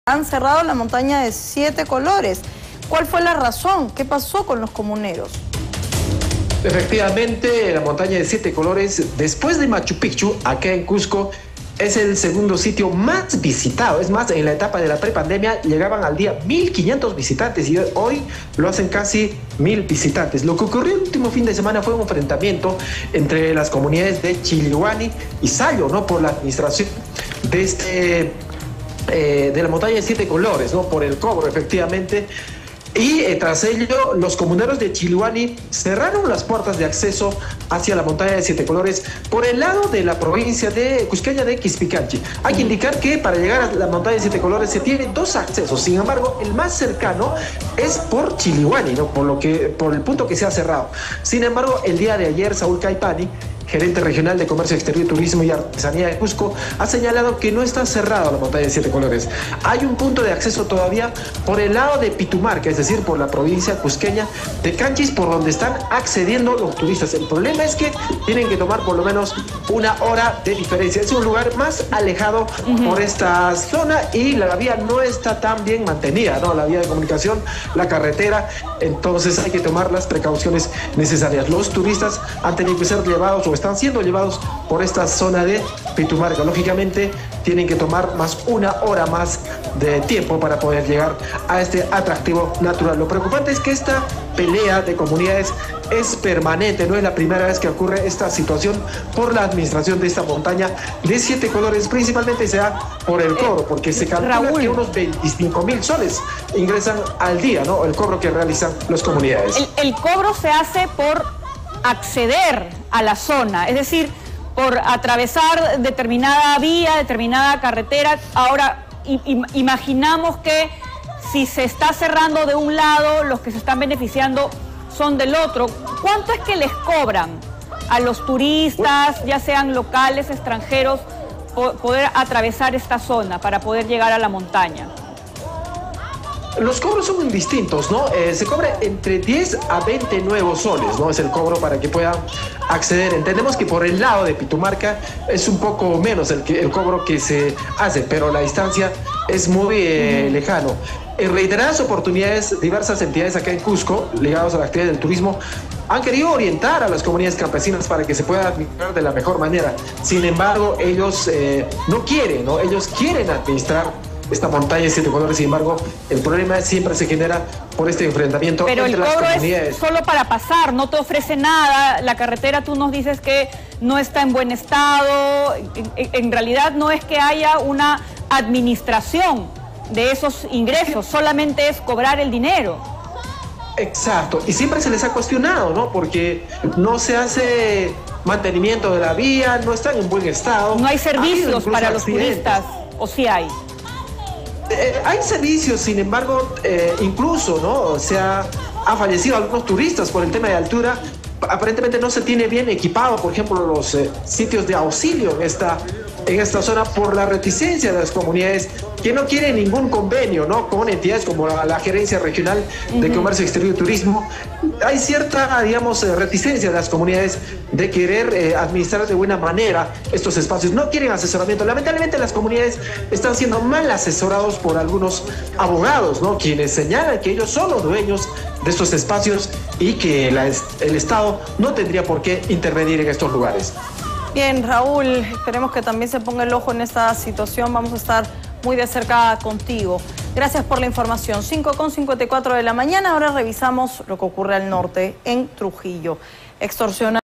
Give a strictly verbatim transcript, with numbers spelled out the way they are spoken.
Han cerrado la montaña de siete colores. ¿Cuál fue la razón? ¿Qué pasó con los comuneros? Efectivamente, la montaña de siete colores, después de Machu Picchu, acá en Cusco, es el segundo sitio más visitado. Es más, en la etapa de la prepandemia llegaban al día mil quinientos visitantes y hoy lo hacen casi mil visitantes. Lo que ocurrió el último fin de semana fue un enfrentamiento entre las comunidades de Chilihuani y Sayo, ¿no? Por la administración de este... Eh, de la montaña de siete colores, ¿no? Por el cobro, efectivamente. Y eh, tras ello, los comuneros de Chilihuani cerraron las puertas de acceso hacia la montaña de siete colores por el lado de la provincia de Cusqueña de Quispicanchi. Hay que indicar que para llegar a la montaña de siete colores se tienen dos accesos. Sin embargo, el más cercano es por Chilihuani, ¿no? Por lo que, por el punto que se ha cerrado. Sin embargo, el día de ayer, Saúl Caipani, gerente regional de Comercio Exterior, Turismo y Artesanía de Cusco, ha señalado que no está cerrada la montaña de siete colores. Hay un punto de acceso todavía por el lado de Pitumarca, es decir, por la provincia cusqueña de Canchis, por donde están accediendo los turistas. El problema es que tienen que tomar por lo menos una hora de diferencia. Es un lugar más alejado uh-huh. por esta zona y la vía no está tan bien mantenida, ¿no? La vía de comunicación, la carretera, entonces hay que tomar las precauciones necesarias. Los turistas han tenido que ser llevados o están siendo llevados por esta zona de Pitumarca. Lógicamente tienen que tomar más una hora más de tiempo para poder llegar a este atractivo natural. Lo preocupante es que esta pelea de comunidades es permanente, no es la primera vez que ocurre esta situación por la administración de esta montaña de siete colores, principalmente se da por el cobro, porque se calcula Raúl. que unos veinticinco mil soles ingresan al día, ¿no? El cobro que realizan las comunidades. El, el cobro se hace por acceder a la zona, es decir, por atravesar determinada vía, determinada carretera. Ahora, imaginamos que si se está cerrando de un lado, los que se están beneficiando son del otro. ¿Cuánto es que les cobran a los turistas, ya sean locales, extranjeros, poder atravesar esta zona para poder llegar a la montaña? Los cobros son distintos, ¿no? Eh, se cobra entre diez a veinte nuevos soles, ¿no? Es el cobro para que puedan acceder. Entendemos que por el lado de Pitumarca es un poco menos el, que, el cobro que se hace, pero la distancia es muy eh, mm. lejano. En reiteradas oportunidades, diversas entidades acá en Cusco, ligadas a la actividad del turismo, han querido orientar a las comunidades campesinas para que se pueda administrar de la mejor manera. Sin embargo, ellos eh, no quieren, ¿no? Ellos quieren administrar esta montaña de siete colores. Sin embargo, el problema siempre se genera por este enfrentamiento Pero entre el las cobro comunidades. Es solo para pasar, no te ofrece nada. La carretera, tú nos dices que no está en buen estado. En, en realidad no es que haya una administración de esos ingresos, solamente es cobrar el dinero. Exacto, y siempre se les ha cuestionado, ¿no? Porque no se hace mantenimiento de la vía, no están en buen estado. No hay servicios para los turistas, ¿o sí hay? Eh, hay servicios, sin embargo, eh, incluso, ¿no? Se ha, ha fallecido algunos turistas por el tema de altura. Aparentemente no se tiene bien equipado, por ejemplo, los eh, sitios de auxilio en esta, en esta zona por la reticencia de las comunidades que no quieren ningún convenio, ¿no? Con entidades como la, la Gerencia Regional de uh-huh. Comercio Exterior y Turismo. Hay cierta, digamos, reticencia de las comunidades de querer eh, administrar de buena manera estos espacios. No quieren asesoramiento. Lamentablemente las comunidades están siendo mal asesorados por algunos abogados, ¿no? Quienes señalan que ellos son los dueños de estos espacios y que la, el Estado no tendría por qué intervenir en estos lugares. Bien, Raúl, esperemos que también se ponga el ojo en esta situación. Vamos a estar muy de cerca contigo. Gracias por la información. cinco con cincuenta y cuatro de la mañana. Ahora revisamos lo que ocurre al norte, en Trujillo. Extorsiona